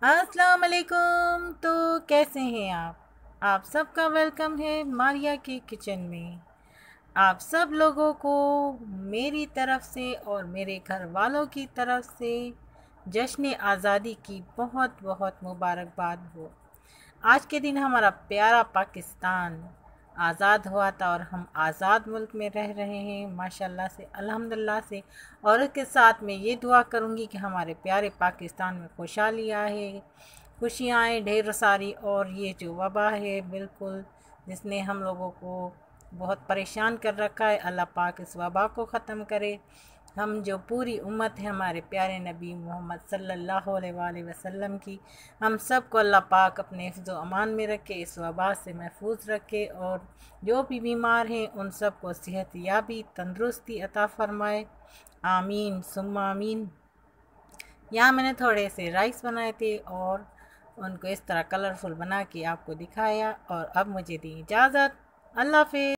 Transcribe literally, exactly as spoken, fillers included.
अस्सलाम वालेकुम। तो कैसे हैं आप आप सबका वेलकम है मारिया के किचन में। आप सब लोगों को मेरी तरफ से और मेरे घर वालों की तरफ से जश्न आज़ादी की बहुत बहुत मुबारकबाद हो। आज के दिन हमारा प्यारा पाकिस्तान आज़ाद हुआ था और हम आज़ाद मुल्क में रह रहे हैं माशाल्लाह से, अल्हम्दुलिल्लाह से। और इसके साथ में ये दुआ करूँगी कि हमारे प्यारे पाकिस्तान में खुशहाली आए, खुशियाँ आए ढेर सारी। और ये जो वबा है बिल्कुल जिसने हम लोगों को बहुत परेशान कर रखा है, अल्लाह पाक इस वबा को ख़त्म करे। हम जो पूरी उम्मत है हमारे प्यारे नबी मोहम्मद सल्लल्लाहु अलैहि वसल्लम की, हम सब को अल्लाह पाक अपने हिफ्ज़ अमान में रखे, इस वबा से महफूज रखे। और जो भी बीमार हैं उन सब को सेहत याबी तंदुरुस्ती अता फ़रमाए। आमीन सुम्मा आमीन। यहाँ मैंने थोड़े से राइस बनाए थे और उनको इस तरह कलरफुल बना के आपको दिखाया। और अब मुझे दी इजाज़त। अल्लाह हाफ़िज़।